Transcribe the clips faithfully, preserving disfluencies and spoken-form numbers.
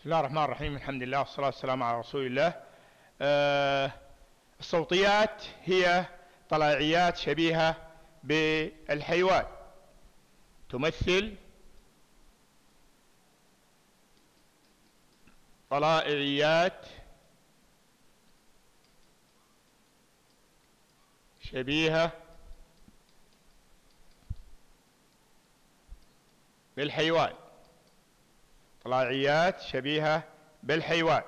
بسم الله الرحمن الرحيم. الحمد لله والصلاة والسلام على رسول الله. آه الصوتيات هي طلائعيات شبيهة بالحيوان، تمثل طلائعيات شبيهة بالحيوان، طلائعيات شبيهة بالحيوان.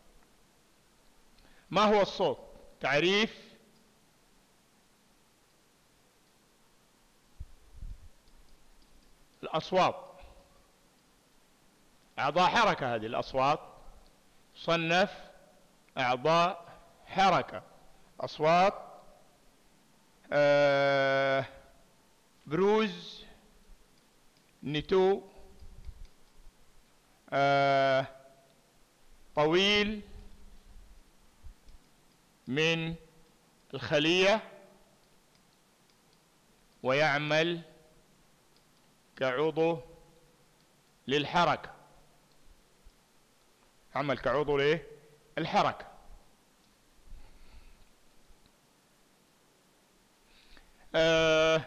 ما هو الصوت؟ تعريف: الأصوات أعضاء حركة. هذه الأصوات صنف أعضاء حركة. أصوات آه بروز، نتو، آه طويل من الخلية ويعمل كعضو للحركة، يعمل كعضو للحركة. آه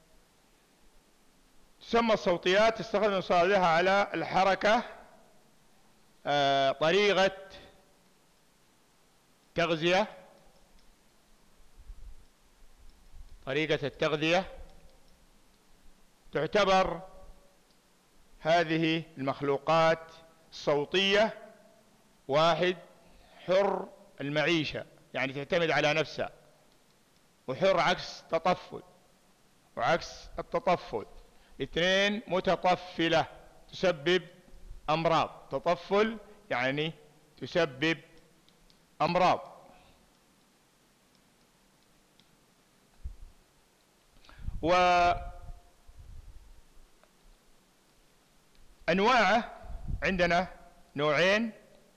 تسمى الصوتيات تستخدم صالحها على الحركة. آه طريقة تغذية، طريقة التغذية تعتبر هذه المخلوقات الصوتية واحد حر المعيشة، يعني تعتمد على نفسها، وحر عكس تطفل وعكس التطفل. اثنين متطفلة تسبب أمراض، تطفل يعني تسبب أمراض. وأنواعه عندنا نوعين: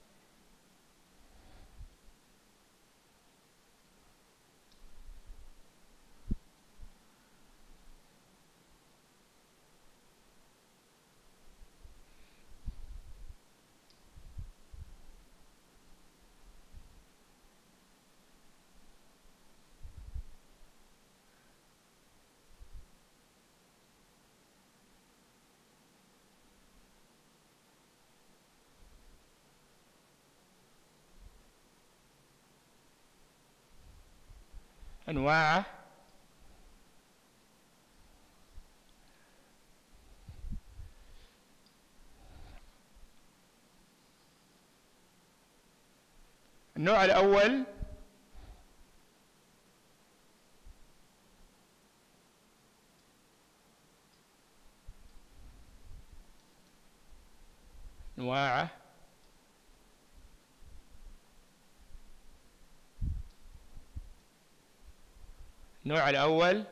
أنواعه النوع الأول أنواعه النوع الأول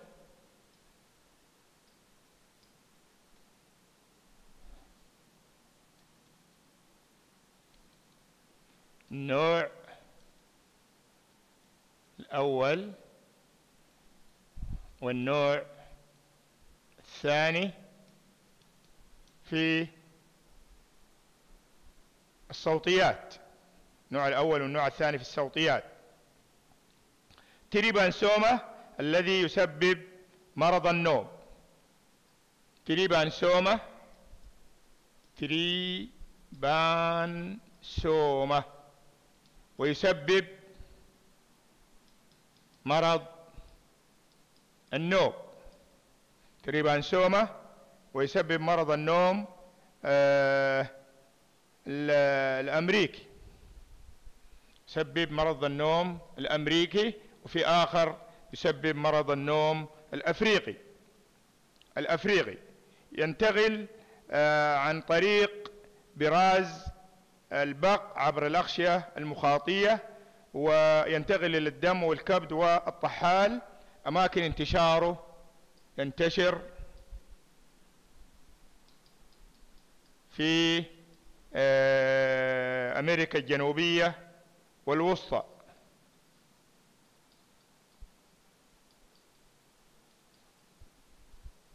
النوع الأول والنوع الثاني في الصوتيات. النوع الأول والنوع الثاني في الصوتيات: تريبانسوما الذي يسبب مرض النوم. تريبانسوما تريبانسوما ويسبب مرض النوم. تريبانسوما ويسبب مرض النوم آه الأمريكي، يسبب مرض النوم الأمريكي. وفي آخر يسبب مرض النوم الأفريقي. الأفريقي ينتقل آه عن طريق براز البق عبر الأغشية المخاطية، وينتقل إلى الدم والكبد والطحال. أماكن انتشاره ينتشر في آه أمريكا الجنوبية والوسطى.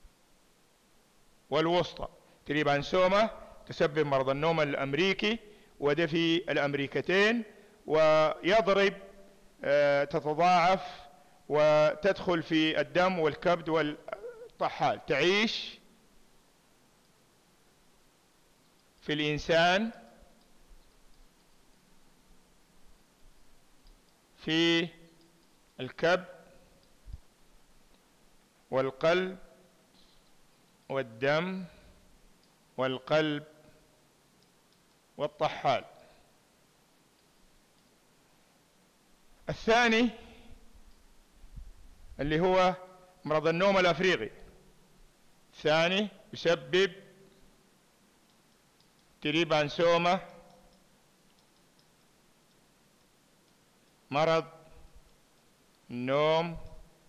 والوسطى تريبانسوما تسبب مرض النوم الأمريكي، ودفي الأمريكتين، ويضرب تتضاعف وتدخل في الدم والكبد والطحال، تعيش في الإنسان في الكبد والقلب والدم والقلب والطحال. الثاني اللي هو مرض النوم الأفريقي، الثاني يسبب تريبانسوما، مرض النوم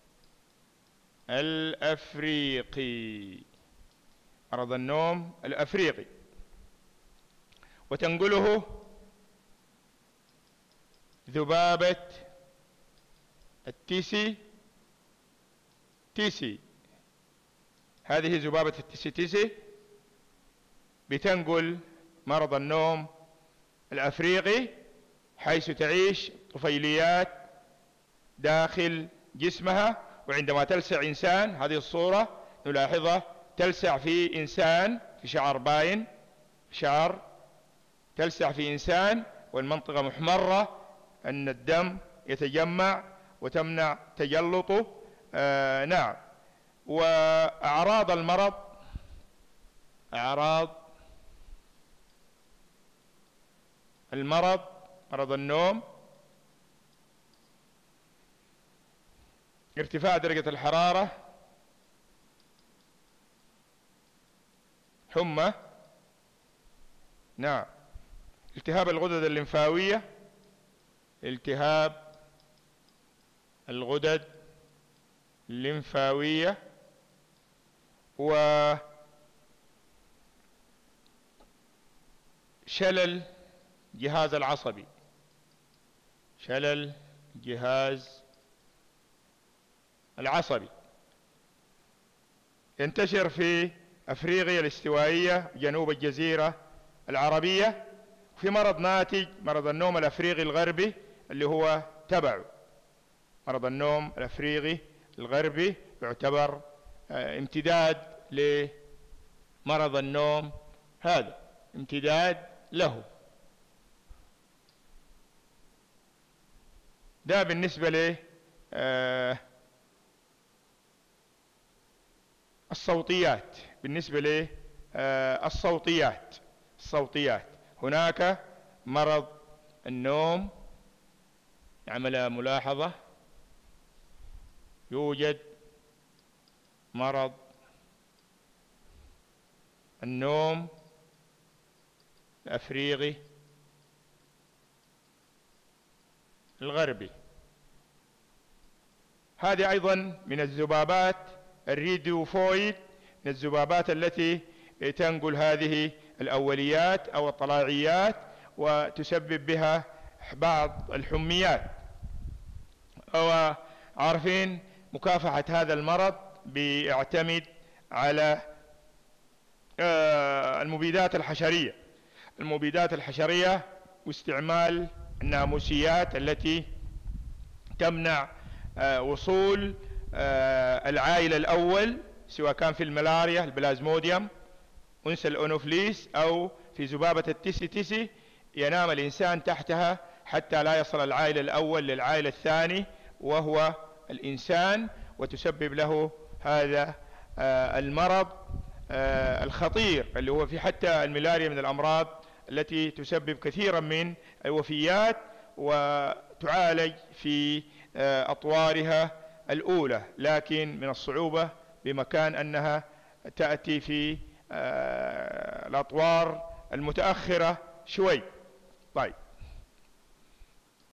الأفريقي، مرض النوم الأفريقي، وتنقله ذبابة التيسي تيسي. هذه ذبابة التيسي تيسي بتنقل مرض النوم الأفريقي، حيث تعيش طفيليات داخل جسمها، وعندما تلسع إنسان، هذه الصورة نلاحظها، تلسع في إنسان في شعر باين، شعر تلسع في إنسان والمنطقة محمرة، أن الدم يتجمع وتمنع تجلطه. آه نعم. وأعراض المرض، أعراض المرض مرض النوم: ارتفاع درجة الحرارة، حمى، نعم، التهاب الغدد الليمفاوية، التهاب الغدد الليمفاوية، وشلل جهاز العصبي، شلل جهاز العصبي. ينتشر في أفريقيا الاستوائية، جنوب الجزيرة العربية. في مرض ناتج مرض النوم الأفريقي الغربي اللي هو تبعه، مرض النوم الأفريقي الغربي يعتبر امتداد لمرض النوم هذا، امتداد له. ده بالنسبة ل الصوتيات. بالنسبة للصوتيات الصوتيات هناك مرض النوم، نعمل ملاحظة، يوجد مرض النوم الأفريقي الغربي. هذه أيضا من الذبابات الريديوفويد، من الذبابات التي تنقل هذه الأوليات أو الطلاعيات وتسبب بها بعض الحميات. وعارفين مكافحة هذا المرض بيعتمد على المبيدات الحشرية، المبيدات الحشرية واستعمال الناموسيات التي تمنع وصول العائل الأول، سواء كان في الملاريا البلازموديوم أنس الأونوفليس أو في ذبابة التيسي تيسي، ينام الإنسان تحتها حتى لا يصل العائل الأول للعائل الثاني وهو الإنسان، وتسبب له هذا المرض الخطير اللي هو في حتى الملاريا من الأمراض التي تسبب كثيرا من الوفيات، وتعالج في أطوارها الأولى، لكن من الصعوبة بمكان أنها تأتي في الأطوار المتأخرة شوي. طيب،